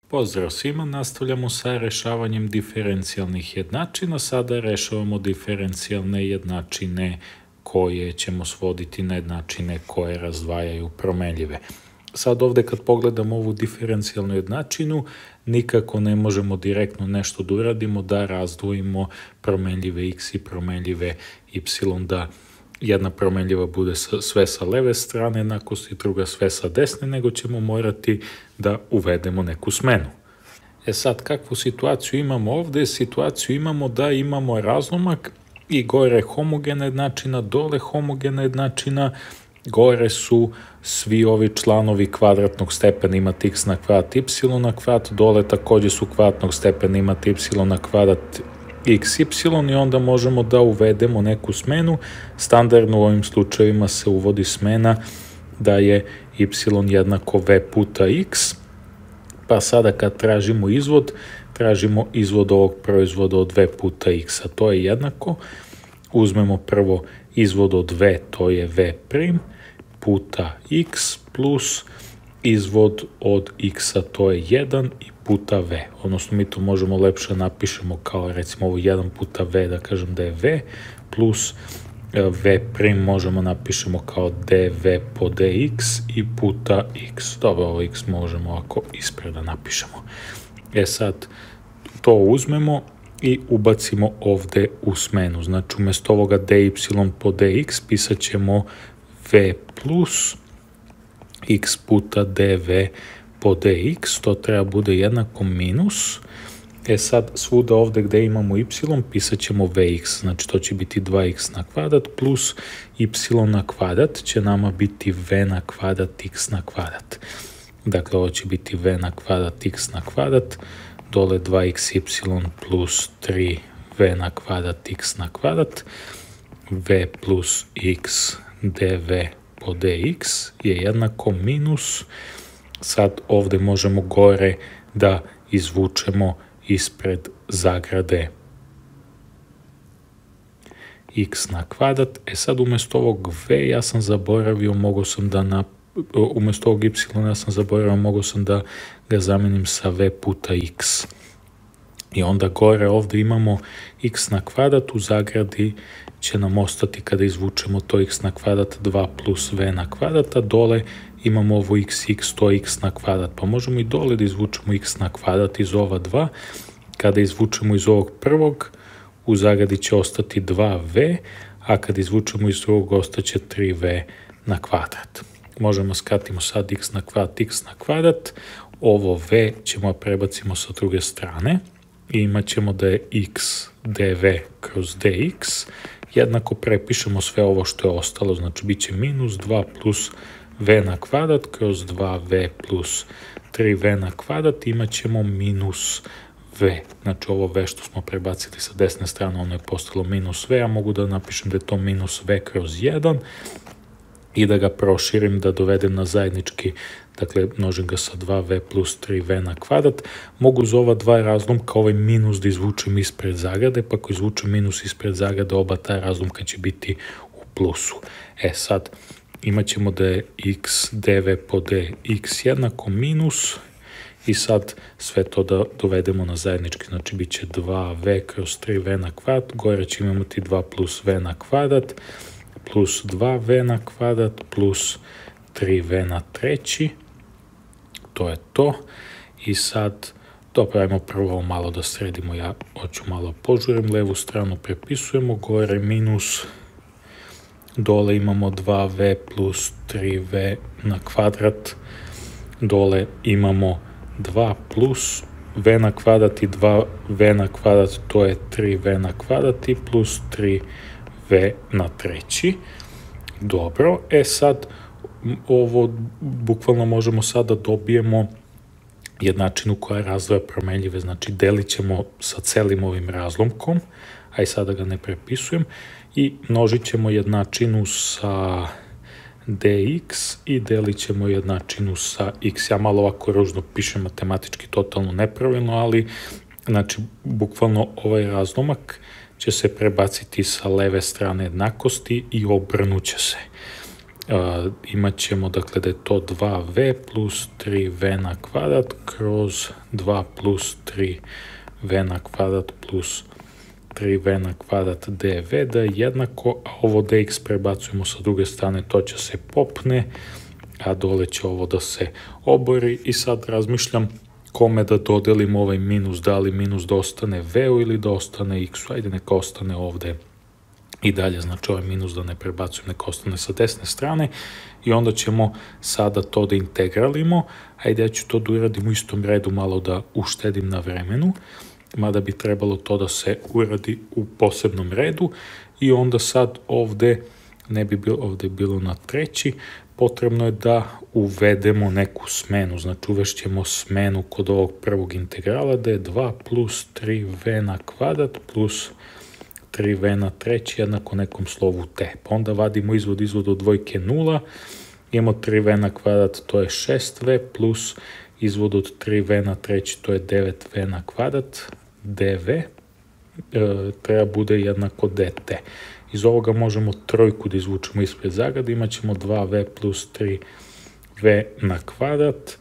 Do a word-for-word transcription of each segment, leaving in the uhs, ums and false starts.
Pozdrav svima, nastavljamo sa rešavanjem diferencijalnih jednačina. Sada rešavamo diferencijalne jednačine koje ćemo svoditi na jednačine koje razdvajaju promenljive. Sad ovde kad pogledamo ovu diferencijalnu jednačinu, nikako ne možemo direktno nešto da uradimo, da razdvojimo promenljive x i promenljive y, da jedna promenljiva bude sve sa leve strane jednakosti, druga sve sa desne, nego ćemo morati da uvedemo neku smenu. E sad, kakvu situaciju imamo ovde? Situaciju imamo da imamo razlomak i gore homogena jednačina, dole homogena jednačina, gore su svi ovi članovi kvadratnog stepena, imate x na kvadrat, y na kvadrat, dole takođe su kvadratnog stepena, imate y na kvadrat, x, y, i onda možemo da uvedemo neku smenu. Standardno u ovim slučajevima se uvodi smena da je y jednako v puta x, pa sada kad tražimo izvod, tražimo izvod ovog proizvoda od v puta x, a to je jednako, uzmemo prvo izvod od v, to je v prim, puta x, plus izvod od x-a, to je jedan, i puta v. Odnosno, mi to možemo lepše napišemo kao, recimo, ovo jedan puta v, da kažem da je v, plus v prim možemo napišemo kao dv po dx i puta x. Dobro, ovo x možemo ovako ispred da napišemo. E sad, to uzmemo i ubacimo ovde u smenu. Znači, umesto ovoga dy po dx pisat ćemo v plus x puta dv po dx, to treba bude jednako minus. E sad, svuda ovde gde imamo y, pisat ćemo vx, znači to će biti dva x na kvadrat plus y na kvadrat će nama biti v na kvadrat x na kvadrat. Dakle, ovo će biti v na kvadrat x na kvadrat, dole dva x y plus tri v na kvadrat x na kvadrat, v plus x dv po dx je jednako minus, sad ovde možemo gore da izvučemo ispred zagrade x na kvadrat. E sad, umesto ovog v ja sam zaboravio, mogao sam da na, umesto ovog y ja sam zaboravio, mogao sam da ga zamenim sa v puta x. I onda gore ovde imamo x na kvadrat, u zagradi će nam ostati kada izvučemo to x na kvadrat dva plus v na kvadrat, a dole imamo ovo xx, to je x na kvadrat, pa možemo i dole da izvučemo x na kvadrat iz ova dva. Kada izvučemo iz ovog prvog, u zagradi će ostati dva v, a kada izvučemo iz drugog ostaće tri v na kvadrat. Možemo skratimo sad x na kvadrat, x na kvadrat, ovo v ćemo prebacimo sa druge strane i imat ćemo da je x dv kroz dx, jednako prepišemo sve ovo što je ostalo, znači bit će minus dva plus v na kvadrat kroz dva v plus tri v na kvadrat, imat ćemo minus v. Znači ovo v što smo prebacili sa desne strane, ono je postalo minus v, ja mogu da napišem da je to minus v kroz jedan i da ga proširim, da dovedem na zajednički, dakle množim ga sa dva v plus tri v na kvadrat. Mogu uz ova dva razlomka ovaj minus da izvučem ispred zagrade, pa ako izvučem minus ispred zagrade, oba ta razlomka će biti u plusu. E sad, imat ćemo da je x dv po dx jednako minus, i sad sve to da dovedemo na zajednički, znači bit će dva v kroz tri v na kvadrat, gore ćemo imati dva plus v na kvadrat, plus dva v na kvadrat, plus tri v na treći, to je to. I sad, dobro, ajmo prvo malo da sredimo, ja hoću malo požurim, levu stranu prepisujemo, gore minus, dole imamo dva v plus tri v na kvadrat, dole imamo dva plus v na kvadrat i dva v na kvadrat, to je tri v na kvadrat i plus tri v na treći. Dobro, e sad, ovo bukvalno možemo sada dobijemo jednačinu koja razdvaja promenljive, znači delit ćemo sa celim ovim razlomkom, a i sada ga ne prepisujem, i množit ćemo jednačinu sa dx i delit ćemo jednačinu sa x. Ja malo ovako ružno pišem, matematički totalno nepravilno, ali znači bukvalno ovaj razlomak će se prebaciti sa leve strane jednakosti i obrnuće se. Uh, imat ćemo dakle da je to dva ve plus tri ve na kvadrat kroz dva plus tri ve na kvadrat plus tri ve na kvadrat dv da je jednako, a ovo dx prebacujemo sa druge strane, to će se popne, a dole će ovo da se obori i sad razmišljam kome da dodelim ovaj minus, da li minus da ostane v-u ili da ostane x-u, ajde neka ostane ovde i dalje, znači ovaj minus da ne prebacujem, neka ostane sa desne strane i onda ćemo sada to da integralimo, ajde ja ću to da uradim u istom redu, malo da uštedim na vremenu, mada bi trebalo to da se uradi u posebnom redu i onda sad ovde, ne bi bilo, ovde bilo na treći, potrebno je da uvedemo neku smenu, znači uvešćemo smenu kod ovog prvog integrala da je dva plus tri ve na kvadrat plus tri ve na treći jednako nekom slovu t. Pa onda vadimo izvod, izvod od dvojke nula, imamo tri ve na kvadrat, to je šest ve, plus izvod od tri ve na treći, to je devet ve na kvadrat, dv, e, treba bude jednako dt. Iz ovoga možemo trojku da izvučemo ispred zagrade, imat ćemo dva ve plus tri ve na kvadrat,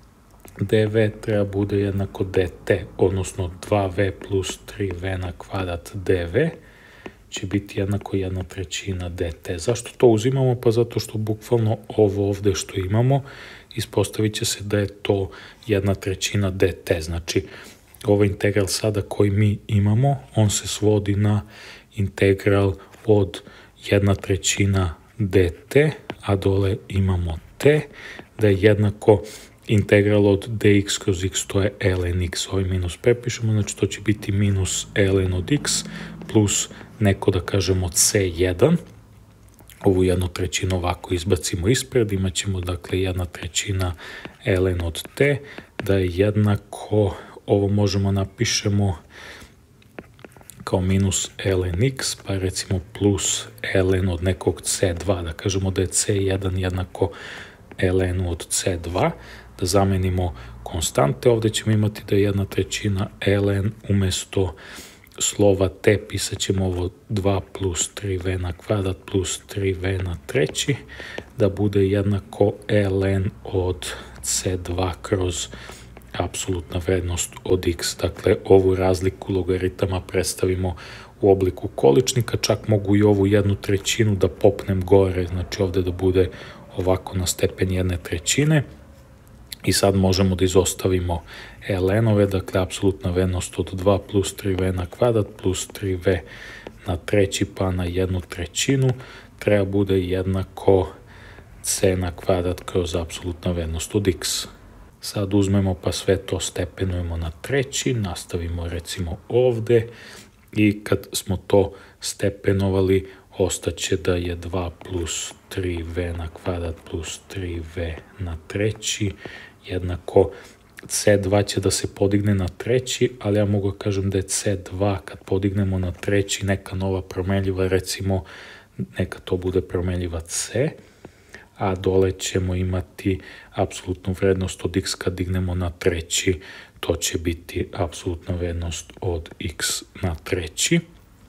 dv treba bude jednako dt, odnosno dva ve plus tri ve na kvadrat dv će biti jednako jedna trećina dt. Zašto to uzimamo? Pa zato što bukvalno ovo ovde što imamo, ispostavit će se da je to jedna trećina dt. Znači, ovaj integral sada koji mi imamo, on se svodi na integral od jedna trećina dt, a dole imamo t, da je jednako integral od dx kroz x, to je ln x, ovaj minus prepišemo, znači to će biti minus ln od x plus neko da kažemo c jedan, ovu jednu trećinu ovako izbacimo ispred, imat ćemo dakle jedna trećina ln od t, da je jednako, ovo možemo napišemo kao minus ln x, pa recimo plus ln od nekog c dva, da kažemo da je c jedan jednako ln od c dva, da zamenimo konstante, ovde ćemo imati da je jedna trećina ln umesto slova t pisat ćemo ovo dva plus tri ve na kvadrat plus tri ve na treći, da bude jednako ln od c dva kroz apsolutna vrednost od x. Dakle, ovu razliku logaritama predstavimo u obliku količnika, čak mogu i ovu jednu trećinu da popnem gore, znači ovde da bude ovako na stepen jedne trećine. I sad možemo da izostavimo ln-ove, dakle, apsolutna vrednost od dva plus tri ve na kvadrat plus tri ve na treći pa na jednu trećinu treba bude jednako c na kvadrat kroz apsolutna vrednost od x. Sad uzmemo pa sve to stepenujemo na treći, nastavimo recimo ovde i kad smo to stepenovali ostaće da je dva plus tri ve na kvadrat plus tri ve na treći jednako c dva će da se podigne na treći, ali ja mogu da kažem da je c dva kad podignemo na treći neka nova promenljiva, recimo neka to bude promenljiva c, a dole ćemo imati apsolutnu vrednost od x kad dignemo na treći, to će biti apsolutna vrednost od x na treći.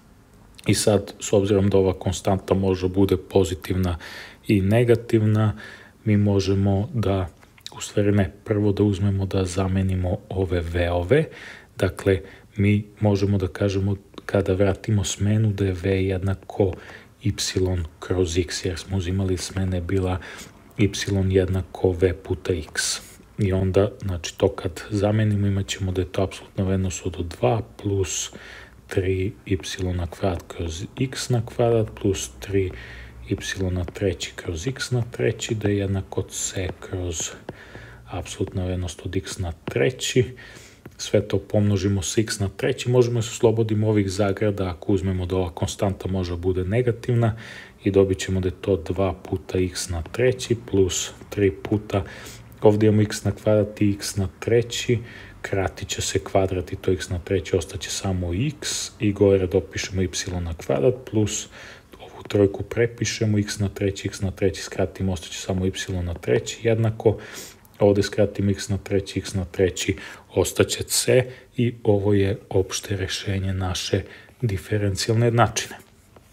I sad, s obzirom da ova konstanta može bude pozitivna i negativna, mi možemo da, u stvari ne, prvo da uzmemo da zamenimo ove v-ove, dakle, mi možemo da kažemo kada vratimo smenu da je v jednako y kroz x, jer smo uzimali smene bila y jednako v puta x. I onda, znači, to kad zamenimo imat ćemo da je to apsolutna vrednost od dva plus tri y na kvadrat kroz x na kvadrat plus tri y na treći kroz x na treći, da je jednako c kroz apsolutna vrednost od x na treći. Sve to pomnožimo sa x na treći, možemo se oslobodimo ovih zagrada ako uzmemo da ova konstanta može bude negativna i dobit ćemo da je to dva puta x na treći plus tri puta, ovdje imamo x na kvadrat i x na treći, kratit će se kvadrat i to x na treći, ostaće samo x i gore dopišemo y na kvadrat plus ovu trojku prepišemo, x na treći, x na treći skratimo, ostaće samo y na treći jednako, ovde skratimo x na treći, x na treći, ostaće c i ovo je opšte rešenje naše diferencijalne jednačine.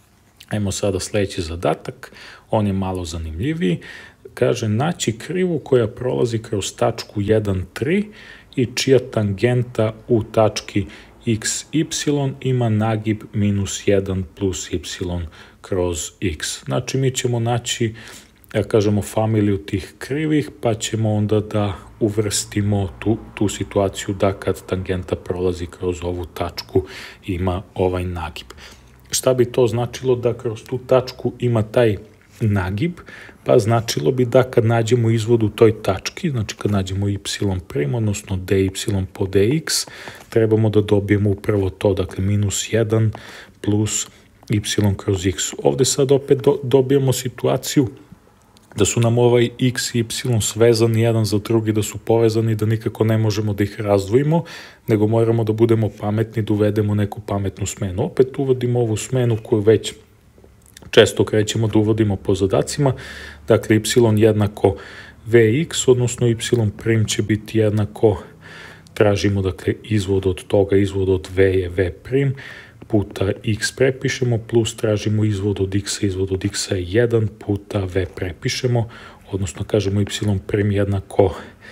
Ajmo sada sljedeći zadatak, on je malo zanimljiviji. Kaže, naći krivu koja prolazi kroz tačku jedan, tri i čija tangenta u tački x, y ima nagib minus jedan plus y kroz x. Znači, mi ćemo naći, ja kažemo, familiju tih krivih, pa ćemo onda da uvrstimo tu, tu situaciju da kad tangenta prolazi kroz ovu tačku ima ovaj nagib. Šta bi to značilo da kroz tu tačku ima taj nagib? Pa značilo bi da kad nađemo izvod u toj tački, znači kad nađemo y prim, odnosno dy po dx, trebamo da dobijemo upravo to, dakle minus jedan plus y kroz x. Ovde sad opet do, dobijemo situaciju da su nam ovaj x i y svezani jedan za drugi, da su povezani, da nikako ne možemo da ih razdvojimo, nego moramo da budemo pametni, da uvedemo neku pametnu smenu. Opet uvodimo ovu smenu koju već često krećemo da uvodimo po zadacima, dakle y jednako vx, odnosno y prim će biti jednako, tražimo dakle izvod od toga, izvod od v je v prim, puta x prepišemo, plus tražimo izvod od x, izvod od x je jedan puta v prepišemo, odnosno kažemo y prim jednako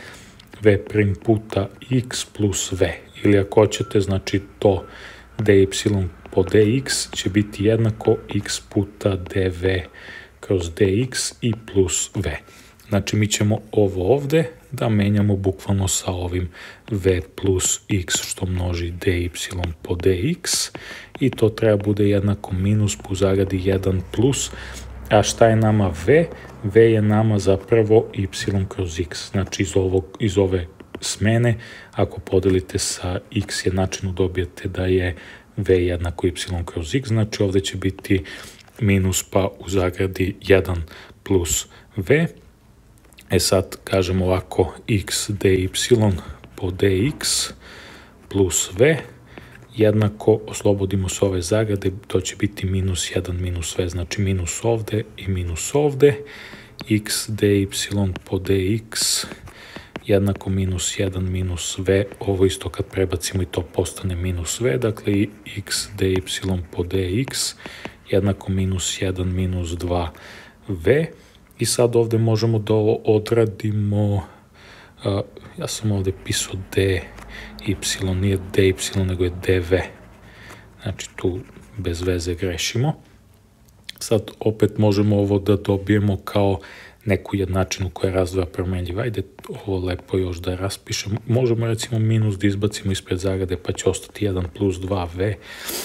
v prim puta x plus v, ili ako hoćete, znači to dy po dx će biti jednako x puta dv kroz dx i plus v. Znači mi ćemo ovo ovde da menjamo bukvalno sa ovim v plus x što množi dy po dx i to treba bude jednako minus po zagradi jedan plus, a šta je nama v? V je nama zapravo y kroz x, znači iz, ovog, iz ove smene ako podelite sa x jednačinu dobijete da je v jednako y kroz x, znači ovde će biti minus pa u zagradi jedan plus v. E sad kažemo ovako, x dy po dx plus v jednako, oslobodimo se ove zagrade, to će biti minus jedan minus v, znači minus ovde i minus ovde, x dy po dx jednako minus jedan minus v, ovo isto kad prebacimo i to postane minus v, dakle x dy po dx jednako minus jedan minus dva v. I sad ovde možemo da ovo odradimo, uh, ja sam ovde pisao dy, nije dy, nego je dv. Znači tu bez veze grešimo. Sad opet možemo ovo da dobijemo kao neku jednačinu koja razdvaja promenljiva. Ajde ovo lepo još da raspišemo. Možemo recimo minus da izbacimo ispred zagrade pa će ostati jedan plus dva v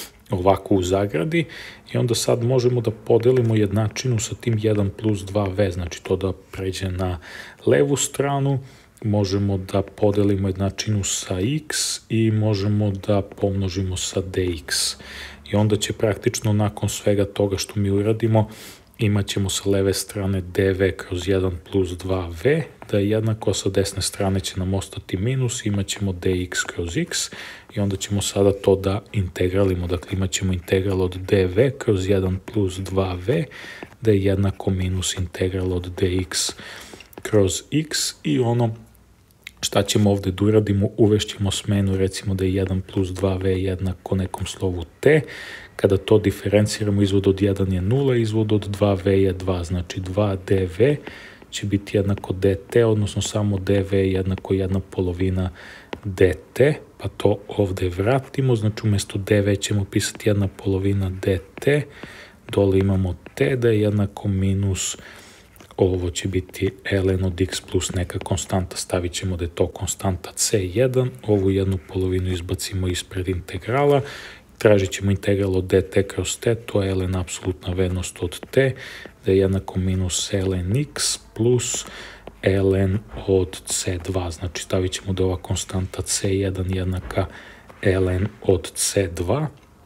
ovako u zagradi i onda sad možemo da podelimo jednačinu sa tim jedan plus dva v, znači to da pređe na levu stranu, možemo da podelimo jednačinu sa x i možemo da pomnožimo sa dx. I onda će praktično nakon svega toga što mi uradimo imat ćemo sa leve strane dv kroz jedan plus dva v, da je jednako, sa desne strane će nam ostati minus, imat ćemo dx kroz x i onda ćemo sada to da integralimo, dakle imat ćemo integral od dv kroz jedan plus dva v, da je jednako minus integral od dx kroz x i ono šta ćemo ovde da uradimo, uvešćemo smenu, recimo da je jedan plus dva v jednako nekom slovu t, kada to diferenciramo, izvod od jedan je nula, izvod od dva v je dva, znači dva dv će biti jednako dt, odnosno samo dv je jednako jedna polovina dt, pa to ovde vratimo, znači umjesto dv ćemo pisati jedna polovina dt, dole imamo t da je jednako minus, ovo će biti ln od x plus neka konstanta, stavit ćemo da je to konstanta c jedan, ovu jednu polovinu izbacimo ispred integrala, tražit ćemo integral od dt kroz t, to je ln apsolutna vrednost od t, da je jednako minus ln x plus ln od c dva, znači stavit ćemo da je ova konstanta c jedan jednaka ln od c dva,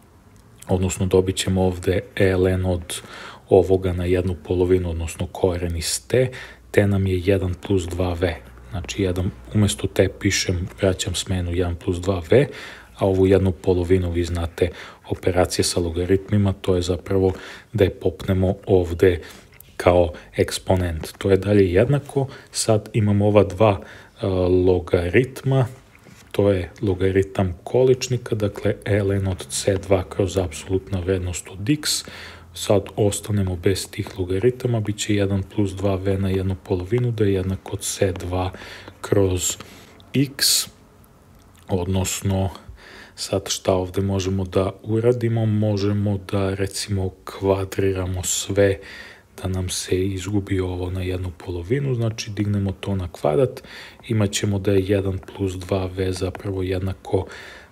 odnosno dobit ćemo ovde ln od ovoga na jednu polovinu, odnosno koren iz t, t nam je jedan plus dva v, znači jedan, umjesto t pišem, vraćam smenu jedan plus dva v, a ovu jednu polovinu, vi znate operacije sa logaritmima, to je zapravo da je popnemo ovde kao eksponent. To je dalje jednako, sad imamo ova dva uh, logaritma, to je logaritam količnika, dakle ln od c dva kroz apsolutna vrednost od x, sad ostanemo bez tih logaritama, bit će jedan plus dva v na jednu polovinu da je jednako c dva kroz x, odnosno sad šta ovde možemo da uradimo, možemo da recimo kvadriramo sve da nam se izgubi ovo na jednu polovinu, znači dignemo to na kvadrat, imat ćemo da je jedan plus dva v zapravo jednako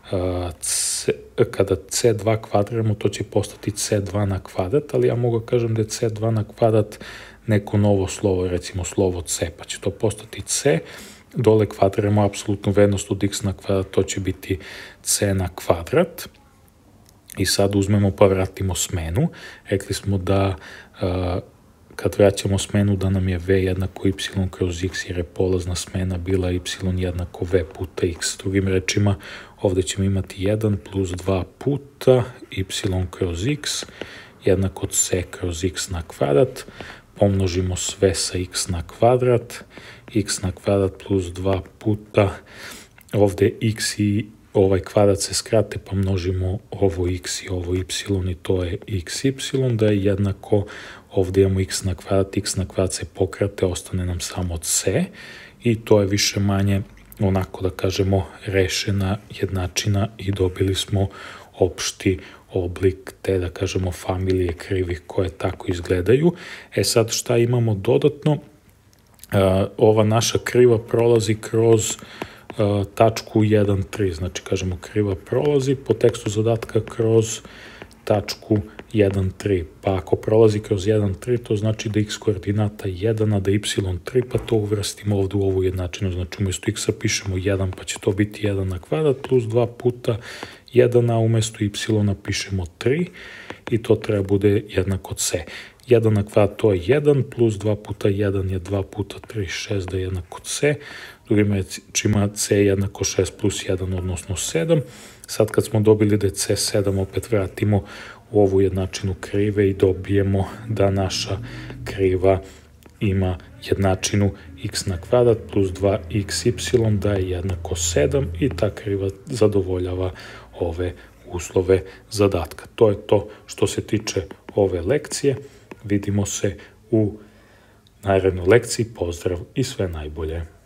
C, kada c dva kvadriramo, to će postati c dva na kvadrat, ali ja mogu kažem da je c dva na kvadrat neko novo slovo, recimo slovo c, pa će to postati c, dole kvadriramo apsolutnu vrednost od x na kvadrat, to će biti c na kvadrat. I sad uzmemo pa vratimo smenu. Rekli smo da kad vraćamo smenu da nam je v jednako y kroz x, jer je polazna smena bila y jednako v puta x. Drugim rečima, ovde ćemo imati jedan plus dva puta y kroz x jednako c kroz x na kvadrat. Pomnožimo sve sa x na kvadrat. X na kvadrat plus dva puta, ovde x i ovaj kvadrat se skrate pa množimo ovo x i ovo y i to je xy, da je jednako, ovde imamo x na kvadrat, x na kvadrat se pokrate, ostane nam samo c i to je više manje, onako da kažemo, rešena jednačina i dobili smo opšti oblik te, da kažemo, familije krivih koje tako izgledaju. E sad šta imamo dodatno? Ova naša kriva prolazi kroz tačku jedan tri, znači kažemo kriva prolazi po tekstu zadatka kroz tačku jedan tri, pa ako prolazi kroz jedan tri, to znači da x koordinata jedan, a da y tri, pa to uvrstimo ovde u ovu jednačinu, znači umjesto x-a pišemo jedan, pa će to biti jedan na kvadrat plus dva puta jedan, a umjesto y-a pišemo tri i to treba bude jednako c. jedan na kvadrat to je jedan, plus dva puta jedan je dva puta tri, šest da je jednako c. Drugim rečima c je jednako šest plus jedan, odnosno sedam. Sad kad smo dobili da je c sedam, opet vratimo u ovu jednačinu krive i dobijemo da naša kriva ima jednačinu x na kvadrat plus dva x y da je jednako sedam i ta kriva zadovoljava ove uslove zadatka. To je to što se tiče ove lekcije. Vidimo se u narednoj lekciji. Pozdrav i sve najbolje.